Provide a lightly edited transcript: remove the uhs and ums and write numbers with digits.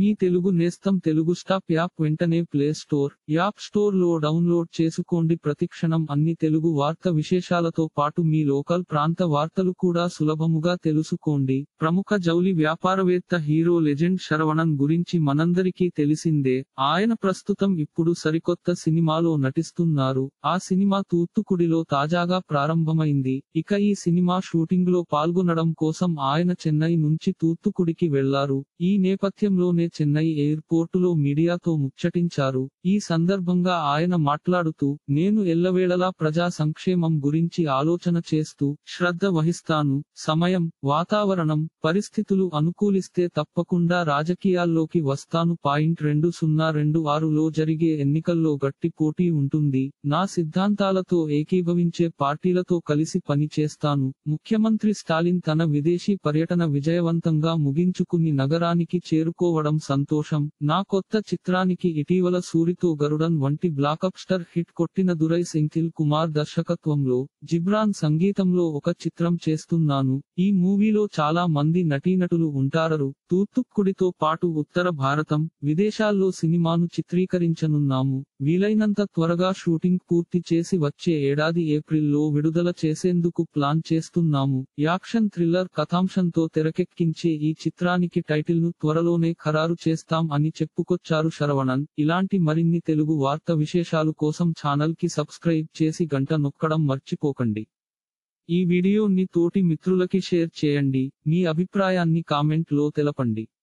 మీ తెలుగు నేస్తం Telugu stop app వెంటనే play store, app store లో డౌన్లోడ్ చేసుకోండి. ప్రతిక్షణం అన్ని తెలుగు వార్త విశేషాలతో పాటు మీ లోకల్ ప్రాంత వార్తలు కూడా సులభముగా తెలుసుకోండి. ప్రముఖ జౌలి వ్యాపారవేత్త హీరో లెజెండ్ శరవణన్ గురించి మనందరికీ తెలిసిందే. ఆయన ప్రస్తుతం ఇప్పుడు సరికొత్త సినిమాలో నటిస్తున్నారు. ఆ సినిమా తూత్తుకుడిలో తాజాగా ప్రారంభమైంది. ఇక ఈ సినిమా షూటింగ్ లో పాల్గొనడం కోసం ఆయన చెన్నై నుంచి తూత్తుకుడికి వెళ్లారు. ఈ నేపథ్యంలోనే చెన్నై ఎయిర్పోర్టులో మీడియాతో ముచ్చటించారు. ఈ సందర్భంగా ఆయన మాట్లాడుతూ, నేను ఎల్లవేళలా ప్రజా సంక్షేమం గురించి ఆలోచన చేస్తూ శ్రద్ధ వహిస్తాను. సమయం, వాతావరణం, పరిస్థితులు అనుకూలిస్తే తప్పకుండా రాజకీయాల్లోకి వస్తాను. 2026లో జరిగే ఎన్నికల్లో గట్టి పోటీ ఉంటుంది. నా సిద్ధాంతాలతో ఏకీభవించే పార్టీలతో కలిసి పని చేస్తాను. ముఖ్యమంత్రి స్టాలిన్ తన విదేశీ పర్యటన విజయవంతంగా ముగించుకుని నగరానికి చేరుకోవడం సంతోషం. నా కొత్త చిత్రానికి ఇటీవల సూరితో గరుడన్ వంటి బ్లాకబ్స్టర్ హిట్ కొట్టిన దురై సెంథిల్ కుమార్ దర్శకత్వంలో, జిబ్రాన్ సంగీతంలో ఒక చిత్రం చేస్తున్నాను. ఈ మూవీలో చాలా మంది నటీనటులు ఉంటారు. తూత్తుక్కుడితో పాటు ఉత్తర భారతం, విదేశాల్లో సినిమాను చిత్రీకరించనున్నాము. వీలైనంత త్వరగా షూటింగ్ పూర్తి చేసి వచ్చే ఏడాది ఏప్రిల్లో విడుదల చేసేందుకు ప్లాన్ చేస్తున్నాము. యాక్షన్ థ్రిల్లర్ కథాంశంతో తెరకెక్కించే ఈ చిత్రానికి టైటిల్ ను త్వరలోనే ఖరారు చేస్తాం అని చెప్పుకొచ్చారు శరవణన్. ఇలాంటి మరిన్ని తెలుగు వార్త విశేషాలు కోసం ఛానల్ కి సబ్స్క్రైబ్ చేసి గంట నొక్కడం మర్చిపోకండి. ఈ వీడియోని తోటి మిత్రులకి షేర్ చేయండి. మీ అభిప్రాయాన్ని కామెంట్ లో తెలపండి.